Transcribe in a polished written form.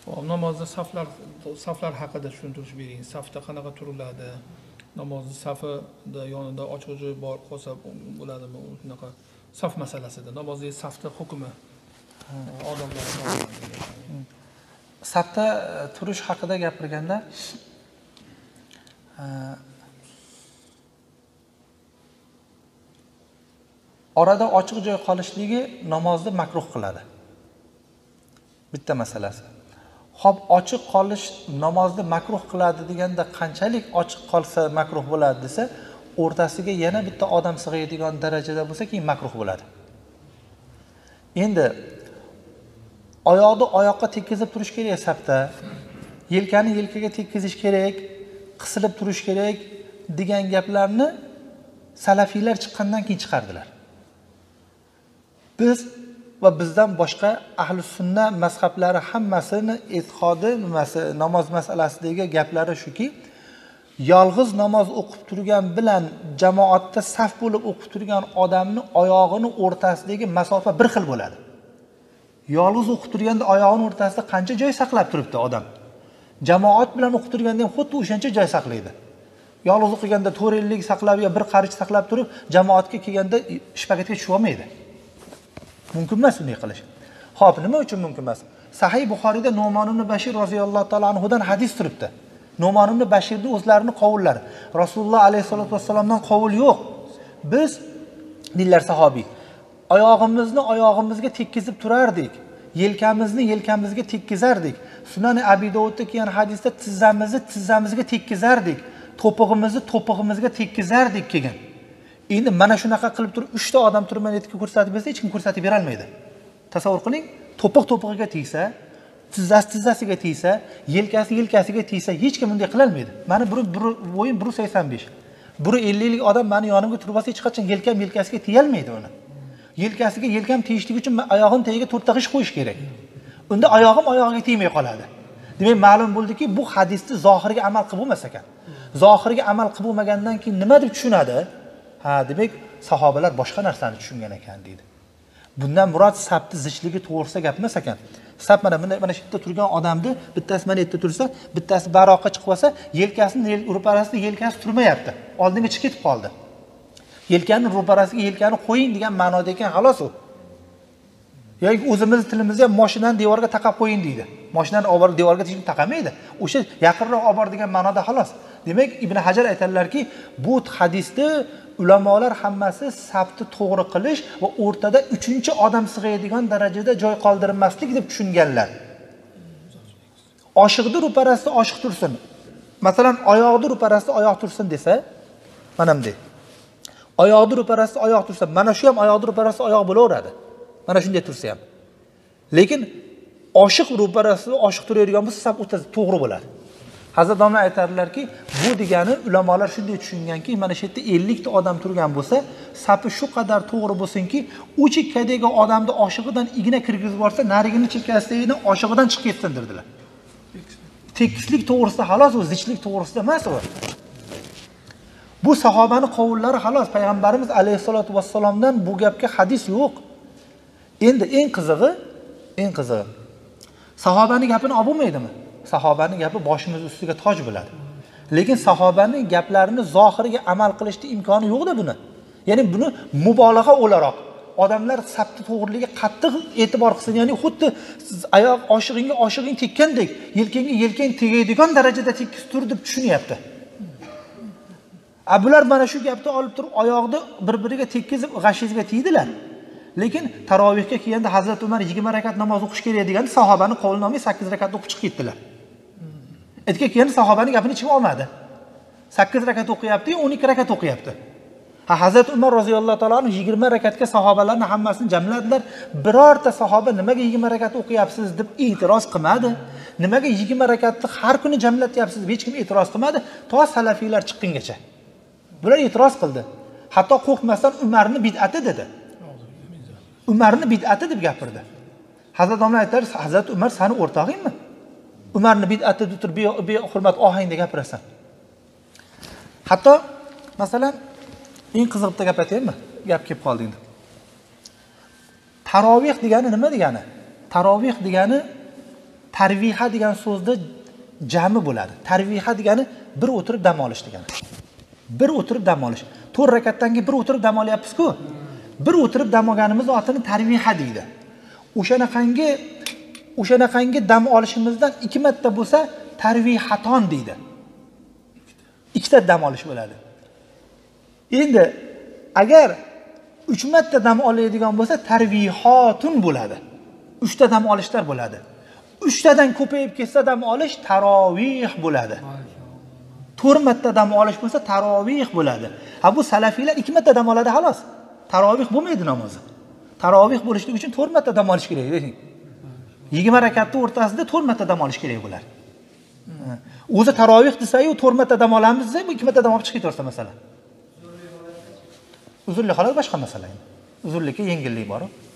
Namozda saflar haqida tushuntirish bering. Safda qanaqa turiladi? Namozning safida yonida ochiq joy bor qolsa bo'ladimi? Shunaqa saf masalasida. Namozdagi safda hukmi odamlar safda turish haqida gapirganda orada ochiq joy qolishligi namozni makruh qiladi. Bitta masalasi. Xo'p, ochiq qolish namozni makruh qiladi deganda qanchalik ochiq qolsa makruh bo'ladi desa, o'rtasiga yana bitta odam sig'aydigan darajada bo'lsa, keyin makruh bo'ladi. Endi oyoqni oyoqqa tekkizib turish kerak safda, yelkani yelkaga tekkizish kerak, qisilib turish kerak degan gaplarni salafiylar chiqqandan keyin chiqardilar. Biz va bizdan boshqa ahli sunna mazhablari hammasini e'tiqodi namoz masalasidagi gaplari shuki, yolg'iz namoz o'qib turgan bilan jamoatda saf bo'lib o'qib turgan odamni oyog'ini o'rtasidagi masofa bir xil bo'ladi. Yolg'iz o'qib turganda oyog'ini o'rtasida qancha joy saqlab turibdi odam. Jamoat bilan o'qib turganda ham xuddi o'shancha joy saqlaydi. Yolg'iz o'qiganda 4 ellik saqlab yo bir qarich saqlab turib, jamoatga kelganda shpagatga tushib olmaydi. Mumkin emas bunday qilish. Xo'p, nima uchun mumkin emas? Sahih Buxoriyda Nu'man ibn Bashir roziyallohu ta'ala anhudan hadis turibdi. Nu'man ibn Bashirning o'zlarining qovullari. Rasululloh alayhisolatu vassalomdan qovul yo'q. Biz dinlar sahobiy oyog'imizni oyog'imizga tekkizib turardik. Yelkamizni yelkamizga tekkizardik. Sunan Abi Dovudda kelgan hadisda tizzamizga tekkizardik. To'pig'imizni to'pig'imizga tekkizardik kelgan. Endi mana shunaqa qilib turib 3 ta odam turib menga ko'rsatib bersa, hech kim ko'rsatib bera olmaydi. Tasavvur qiling, to'piq-to'pig'iga tegsa, tizzasiga tegsa, yelkasiga tegsa, hech kim bunday qila olmaydi. Mani bo'yim 1.85. 1.50 lik odam meni yonimga turib olsa, hech qachon yelkasiga teya olmaydi uni. Yelkam tegishligi uchun oyog'im tagiga 4 ta g'ish qo'yish kerak. Unda oyog'im oyog'iga tegmay qoladi. Demak, ma'lum bo'ldiki, bu hadisni zohiriga amal qilib bo'lmas ekan. Zohiriga amal qilib bo'lmagandan keyin nima deb tushunadi? Ha, demak, sahobalar boshqa narsani tushungan ekan deydi. Bundan murod safni zichligi to'g'risida gap emas ekan. Saf mana shu yerda turgan odamni bittasi mana yerda tursa, bittasi baroqqa chiqib olsa, yelkasining ro'parasida yelkasi turmayapti. Oldinga chiqib ketib qoldi. Yelkaning ro'parasiga yelkani qo'ying degan ma'noda ekan, xolos u. Yoki o'zimiz tilimizda ham mashinani devorga taqab qo'ying deydi. Mashinani olib borib devorga taqamaydi. O'sha yaqinroq olib bor degan ma'noda xolos. Demak, Ibn Hajar aytadilarki, bu hadisda ulamolar hammasi safni to'g'ri qilish va o'rtada 3-chi odam sig'aydigan darajada joy qoldirmaslik deb tushunganlar. Oshiqni ro'parasida oshiq tursin. Masalan, oyoqni ro'parasida oyoq tursin desa, mana bunday. Oyoqni ro'parasida oyoq tursa, mana shu ham oyoqni ro'parasida oyoq bo'laveradi. Mana shunday tursa ham. Lekin oshiq ro'parasida oshiq turadigan bo'lsa, saf o'rtasida to'g'ri bo'ladi. Hazrat domla aytadilarki, bu degani ulamolar shunday tushunganki, mana shu yerda 50 ta odam turgan bo'lsa, safi shu qadar to'g'ri bo'lsinki, u chekkadagi odamni oshig'idan igna kirgizib borsa, narigini chekkasidan oshig'idan chiqib ketsin dedilar. Tekislik to'g'risida xolos, u zichlik to'g'risida emas u. Bu sahobaning qovullari xolos, payg'ambarimiz alayhisolatu vassalomdan bu gapga hadis yo'q. Endi eng qizig'i sahobaning gapini olib bo'lmaydimi? Sahobaning gapi boshimiz ustiga toj bo'ladi. Lekin sahobaning gaplarini zohiriga amal qilishning imkoni yo'q-da buni. Ya'ni buni mubolag'a o'laroq odamlar safni to'g'riligiga qattiq e'tibor qilsin, ya'ni xuddi oyoq oshig'ing tekkandek, yelkang tegadigan darajada tekis tur deb tushunyapti. Bular mana shu gapni olib turib oyoqni bir-biriga tekkizib g'ashizga tiydilar. Lekin tarovehga kelganda Hazrat Umar 20 rakat namoz o'qish kerak degan sahobaning qovlini olmay 8 rakat o'qib chiqib ketdilar. Aytga kelganda sahobaning gapini ichib olmadi. 8 rakat o'qiyapti, 12 rakat o'qiyapti. Hazrat Umar roziyallohu ta'ala 20 rakatga sahobalarning hammasini jamladilar. Birorta sahoba nimaga 20 rakat o'qiyapsiz deb e'tiroz qilmadi. Nimaga 20 rakatni har kuni jamlatyapsiz deb hech kim e'tiroz qilmadi, to salafiylar chiqqungacha. Bular e'tiroz qildi. Hatto qo'rqmasdan Umarni bid'ati dedi. Umarni bid'ati deb gapirdi. Hazrat domla aytadi, Hazrat Umar seni o'rtog'ingmi? Umarni bid'ati deb turib hurmat ohangda gapirasan. Hatto masalan eng qiziq bitta gap aytaymi? Gap kelib qoldi endi. Taroveh degani nima degani? Taroveh degani tarviha degan so'zda jami bo'ladi. Tarviha degani bir o'tirib dam olish degani. Bir o'tirib dam olish. 4 rakatdan keyin bir o'tirib dam olyapmiz-ku. Bir o'tirib dam olganimiz otini tarviha deydi. O'shanaqangi dam olishimizdan 2 marta bo'lsa tarvihaton deydi. 2 ta dam olish bo'ladi. Endi agar 3 marta dam oladigan bo'lsa tarvihotun bo'ladi. 3 ta dam olishlar bo'ladi. 3 tadan ko'payib ketsa dam olish taroveh bo'ladi. 4 marta dam olish bo'lsa taroveh bo'ladi. Ha bu salafiylar 2 marta dam oladi xolos. Taroveh bo'lmaydi namozi. Taroveh bo'lishligi uchun 4 marta dam olish kerak, deng. 20 rakatning o'rtasida 4 marta dam olish kerak bo'lar. O'zi taroveh desa-yu 4 marta dam olamiz desa, bu 2 marta dam olib chiqib ketaversa masalan. Uzunlik holat boshqa masala. Uzunlikka yengillik bor.